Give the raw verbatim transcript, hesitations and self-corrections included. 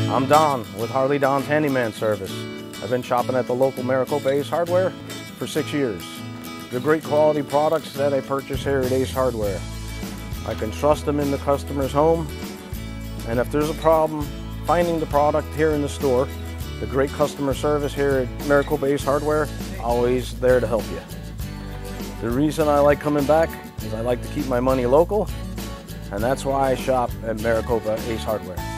I'm Don with Harley Don's Handyman service. I've been shopping at the local Maricopa Ace Hardware for six years. They're great quality products that I purchase here at Ace Hardware. I can trust them in the customer's home, and if there's a problem finding the product here in the store, the great customer service here at Maricopa Ace Hardware, always there to help you. The reason I like coming back is I like to keep my money local, and that's why I shop at Maricopa Ace Hardware.